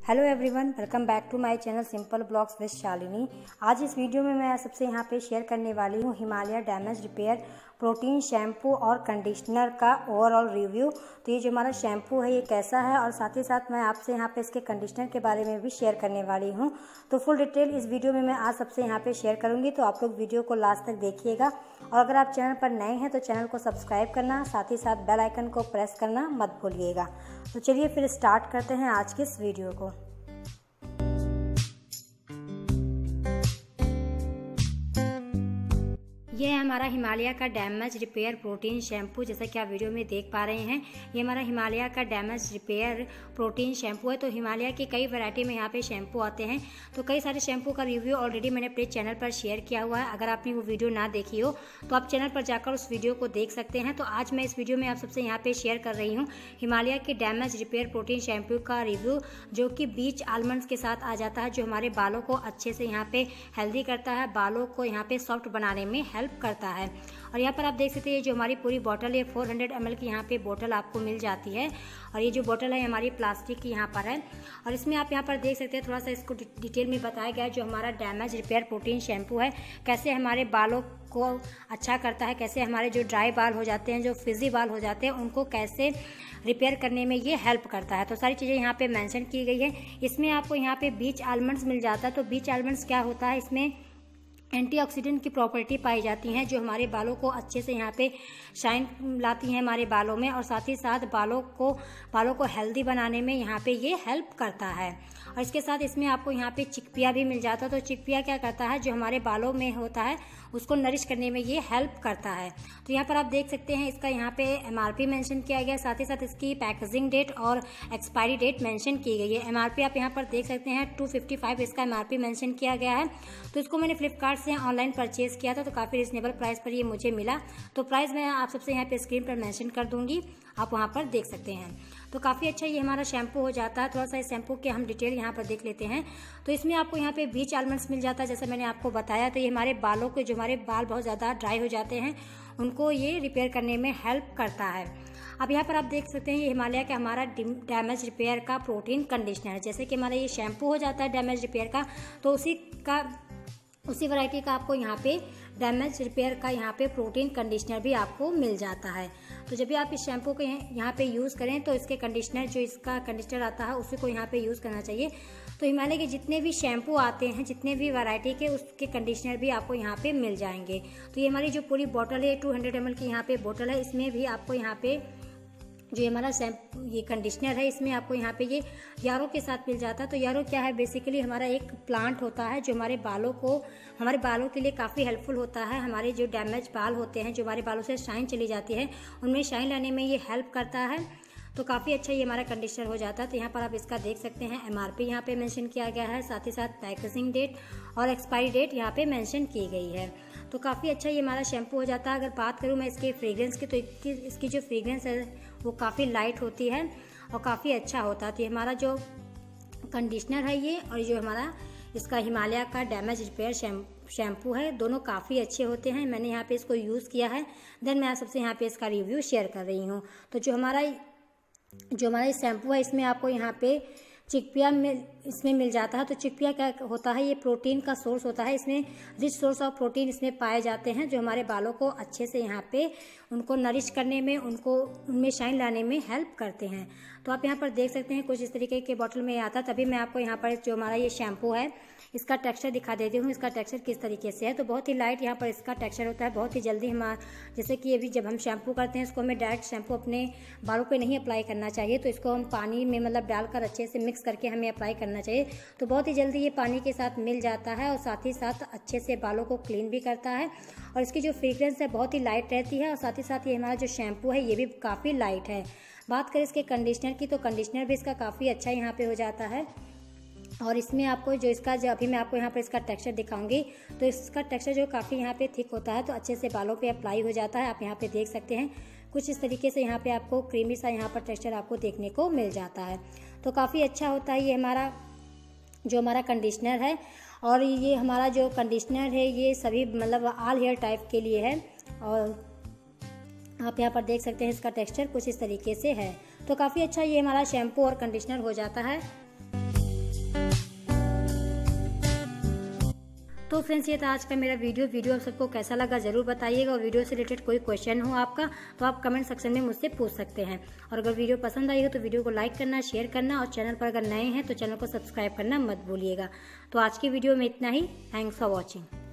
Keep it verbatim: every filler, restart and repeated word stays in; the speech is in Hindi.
Hello everyone, welcome back to my channel simple blogs with Shalini. आज इस वीडियो में मैं सबसे यहाँ पे शेयर करने वाली हूँ Himalaya damage repair protein shampoo और कंडीशनर का ओवरऑल रिव्यू। तो ये जो हमारा शैम्पू है ये कैसा है, और साथ ही साथ मैं आपसे यहाँ पे इसके कंडीशनर के बारे में भी शेयर करने वाली हूँ। तो फुल डिटेल इस वीडियो में मैं आज सबसे यहाँ पे शेयर करूँगी, तो आप लोग वीडियो को लास्ट तक देखिएगा। और अगर आप चैनल पर नए हैं तो चैनल को सब्सक्राइब करना, साथ ही साथ बेल आइकन को प्रेस करना मत भूलिएगा। तो चलिए फिर स्टार्ट करते हैं आज के इस वीडियो को। ये है हमारा हिमालय का डैमेज रिपेयर प्रोटीन शैम्पू। जैसा कि आप वीडियो में देख पा रहे हैं, ये हमारा हिमालय का डैमेज रिपेयर प्रोटीन शैम्पू है। तो हिमालय की कई वैरायटी में यहाँ पे शैम्पू आते हैं। तो कई सारे शैम्पू का रिव्यू ऑलरेडी मैंने अपने चैनल पर शेयर किया हुआ है। अगर आपने वो वीडियो ना देखी हो तो आप चैनल पर जाकर उस वीडियो को देख सकते हैं। तो आज मैं इस वीडियो में आप सबसे यहाँ पे शेयर कर रही हूँ हिमालय के डैमेज रिपेयर प्रोटीन शैम्पू का रिव्यू, जो कि बीच आलमंड्स के साथ आ जाता है, जो हमारे बालों को अच्छे से यहाँ पे हेल्दी करता है, बालों को यहाँ पे सॉफ्ट बनाने में हेल्प करता है। और यहाँ पर आप देख सकते हैं जो हमारी पूरी बोतल है चार सौ एम एल की यहाँ पे बोतल आपको मिल जाती है। और ये जो बोतल है हमारी प्लास्टिक की यहाँ पर है। और इसमें आप यहाँ पर देख सकते हैं, थोड़ा सा इसको डिटेल में बताया गया है जो हमारा डैमेज रिपेयर प्रोटीन शैम्पू है कैसे हमारे बालों को अच्छा करता है, कैसे हमारे जो ड्राई बाल हो जाते हैं, जो फिजी बाल हो जाते हैं, उनको कैसे रिपेयर करने में ये हेल्प करता है। तो सारी चीज़ें यहाँ पे मेंशन की गई है। इसमें आपको यहाँ पे बीच आलमंड्स मिल जाता है। तो बीच आलमंड्स क्या होता है, इसमें एंटीऑक्सीडेंट की प्रॉपर्टी पाई जाती हैं, जो हमारे बालों को अच्छे से यहाँ पे शाइन लाती हैं हमारे बालों में, और साथ ही साथ बालों को बालों को हेल्दी बनाने में यहाँ पे ये हेल्प करता है। और इसके साथ इसमें आपको यहाँ पे चिकपिया भी मिल जाता है। तो चिकपिया क्या करता है, जो हमारे बालों में होता है उसको नरिश करने में ये हेल्प करता है। तो यहाँ पर आप देख सकते हैं इसका यहाँ पे एमआरपी मेंशन किया गया है, साथ ही साथ इसकी पैकेजिंग डेट और एक्सपायरी डेट मेंशन की गई है। एमआरपी आप यहाँ पर देख सकते हैं टू फिफ्टी फाइव इसका एमआरपी मेंशन किया गया है। तो इसको मैंने फ्लिपकार्ट से ऑनलाइन परचेज किया था, तो काफ़ी रिजनेबल प्राइस पर ये मुझे मिला। तो प्राइस मैं आप सबसे यहाँ पे स्क्रीन पर मेंशन कर दूंगी, आप वहाँ पर देख सकते हैं। तो काफ़ी अच्छा ये हमारा शैम्पू हो जाता है। थोड़ा सा इस शैम्पू के हम डिटेल यहाँ पर देख लेते हैं। तो इसमें आपको यहाँ पे बीच आलमंड्स मिल जाता है, जैसे मैंने आपको बताया। तो ये हमारे बालों के, जो हमारे बाल बहुत ज़्यादा ड्राई हो जाते हैं, उनको ये रिपेयर करने में हेल्प करता है। अब यहाँ पर आप देख सकते हैं ये हिमालय का हमारा डैमेज रिपेयर का प्रोटीन कंडीशनर है। जैसे कि हमारा ये शैम्पू हो जाता है डैमेज रिपेयर का, तो उसी का उसी वैरायटी का आपको यहाँ पे डैमेज रिपेयर का यहाँ पे प्रोटीन कंडीशनर भी आपको मिल जाता है। तो जब भी आप इस शैम्पू को यहाँ पे यूज़ करें तो इसके कंडीशनर, जो इसका कंडीशनर आता है उसी को यहाँ पे यूज़ करना चाहिए। तो हिमालय के जितने भी शैम्पू आते हैं, जितने भी वैरायटी के, उसके कंडीशनर भी आपको यहाँ पे मिल जाएंगे। तो ये हमारी जो पूरी बॉटल है टू हंड्रेड एम एल की यहाँ पे बॉटल है, इसमें भी आपको यहाँ पे जो हमारा शैम्पू ये कंडीशनर है, इसमें आपको यहाँ पे ये यारो के साथ मिल जाता है। तो यारो क्या है, बेसिकली हमारा एक प्लांट होता है जो हमारे बालों को हमारे बालों के लिए काफ़ी हेल्पफुल होता है। हमारे जो डैमेज बाल होते हैं, जो हमारे बालों से शाइन चली जाती है, उनमें शाइन लाने में ये हेल्प करता है। तो काफ़ी अच्छा ये हमारा कंडीशनर हो जाता है। तो यहाँ पर आप इसका देख सकते हैं एमआरपी यहाँ पे मेंशन किया गया है, साथ ही साथ पैकेजिंग डेट और एक्सपायरी डेट यहाँ पे मेंशन की गई है। तो काफ़ी अच्छा ये हमारा शैम्पू हो जाता है। अगर बात करूँ मैं इसके फ्रेग्रेंस की, तो इसकी इसकी जो फ्रेग्रेंस है वो काफ़ी लाइट होती है और काफ़ी अच्छा होता है। तो हमारा जो कंडीशनर है ये, और जो हमारा इसका हिमालय का डैमेज रिपेयर शैम्पू है, दोनों काफ़ी अच्छे होते हैं। मैंने यहाँ पे इसको यूज़ किया है, देन मैं सबसे यहाँ पे इसका रिव्यू शेयर कर रही हूँ। तो जो हमारा जो हमारा शैम्पू है, इसमें आपको यहाँ पे चिकपिया मिल इसमें मिल जाता है। तो चिकपिया क्या होता है, ये प्रोटीन का सोर्स होता है। इसमें रिच सोर्स ऑफ प्रोटीन इसमें पाए जाते हैं, जो हमारे बालों को अच्छे से यहाँ पे उनको नरिश करने में, उनको उनमें शाइन लाने में हेल्प करते हैं। तो आप यहाँ पर देख सकते हैं कुछ इस तरीके के बॉटल में आता है। तभी मैं आपको यहाँ पर जो हमारा ये शैम्पू है इसका टेक्सचर दिखा देती हूँ, इसका टेक्सचर किस तरीके से है। तो बहुत ही लाइट यहाँ पर इसका टेक्सचर होता है। बहुत ही जल्दी हम, जैसे कि अभी जब हम शैम्पू करते हैं, इसको हमें डायरेक्ट शैम्पू अपने बालों पे नहीं अप्लाई करना चाहिए। तो इसको हम पानी में मतलब डालकर अच्छे से मिक्स करके हमें अप्लाई करना चाहिए। तो बहुत ही जल्दी ये पानी के साथ मिल जाता है, और साथ ही साथ अच्छे से बालों को क्लीन भी करता है। और इसकी जो फ्रेग्रेंस है बहुत ही लाइट रहती है, और साथ ही साथ ये हमारा जो शैम्पू है ये भी काफ़ी लाइट है। बात करें इसके कंडीशनर की, तो कंडीशनर भी इसका काफ़ी अच्छा यहाँ पे हो जाता है। और इसमें आपको जो इसका जो अभी मैं आपको यहाँ पर इसका टेक्सचर दिखाऊंगी, तो इसका टेक्सचर जो काफ़ी यहाँ पे थिक होता है, तो अच्छे से बालों पे अप्लाई हो जाता है। आप यहाँ पे देख सकते हैं कुछ इस तरीके से यहाँ पे आपको क्रीमी सा यहाँ पर टेक्सचर आपको देखने को मिल जाता है। तो काफ़ी अच्छा होता है ये हमारा जो हमारा कंडीशनर है। और ये हमारा जो कंडीशनर है ये सभी मतलब ऑल हेयर टाइप के लिए है। और आप यहाँ पर देख सकते हैं इसका टेक्सचर कुछ इस तरीके से है। तो काफ़ी अच्छा ये हमारा शैम्पू और कंडीशनर हो जाता है। तो फ्रेंड्स ये था आज का मेरा वीडियो वीडियो आप सबको कैसा लगा जरूर बताइएगा। और वीडियो से रिलेटेड कोई क्वेश्चन हो आपका तो आप कमेंट सेक्शन में मुझसे पूछ सकते हैं। और अगर वीडियो पसंद आई हो तो वीडियो को लाइक करना, शेयर करना और चैनल पर अगर नए हैं तो चैनल को सब्सक्राइब करना मत भूलिएगा। तो आज की वीडियो में इतना ही। Thanks for watching.